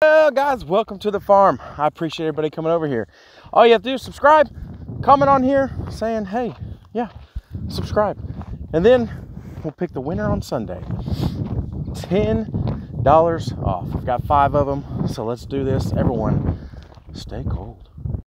Well, guys, welcome to the farm. I appreciate everybody coming over here. All you have to do is subscribe, comment on here saying, hey, yeah, subscribe. And then we'll pick the winner on Sunday. $10 off. We've got 5 of them, so let's do this. Everyone, stay cold.